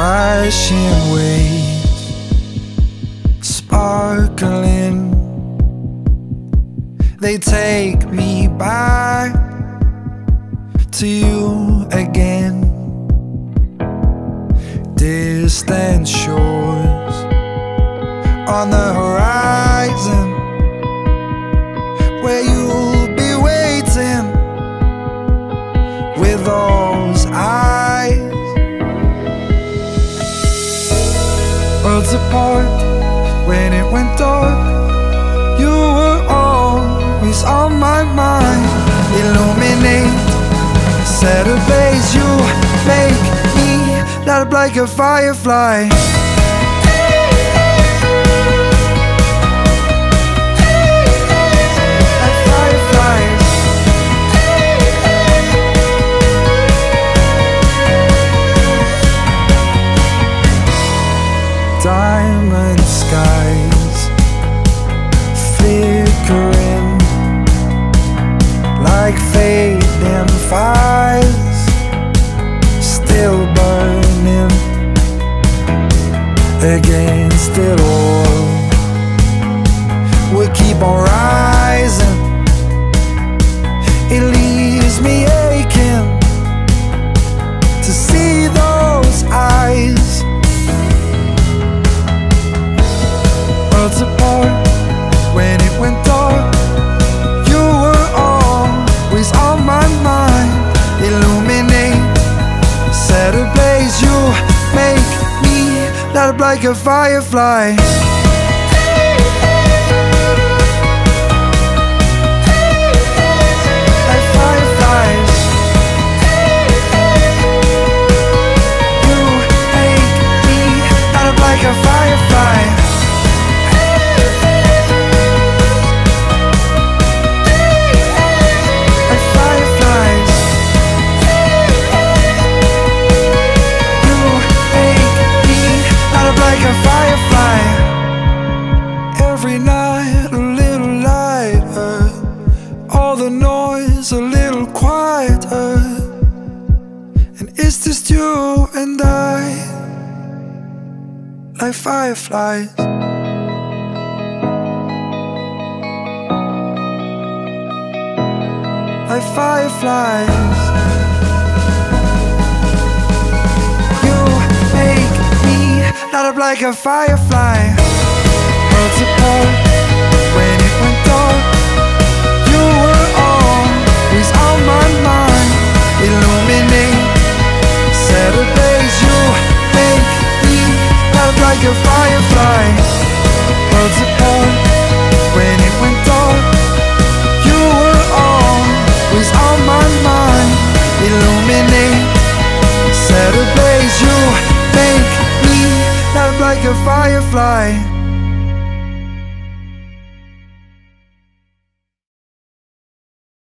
crashing waves, sparkling. They take me back to you again. Distant shores on the horizon, where you'll be waiting with those eyes. Worlds apart, when it went dark, you were always on my mind. Illuminate, set a blaze, you make me light up like a firefly. Like fireflies. Diamond skies flickering like fading fires, still burning against it all. We keep on rising, it leaves me aching to see those eyes. Worlds apart, when it went dark, you were always on my mind. Illuminate, set a blaze, you make me light up like a firefly. Like fireflies. You make me light up like a firefly. Every night a little lighter, all the noise a little quieter, and it's just you and I, like fireflies. Like fireflies. You make me light up like a firefly. Worlds apart, when it went dark, you were always on my mind. Illuminate, set a blaze, you make me light up like a firefly. Worlds apart, when it went dark, you were always on my mind. Illuminate, set a blaze, you make me light up like a firefly.